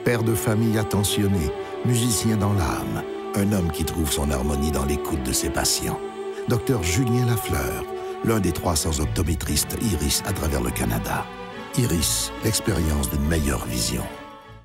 Père de famille attentionné, musicien dans l'âme, un homme qui trouve son harmonie dans l'écoute de ses patients. Dr Julien Lafleur, l'un des 300 optométristes Iris à travers le Canada. Iris, l'expérience d'une meilleure vision.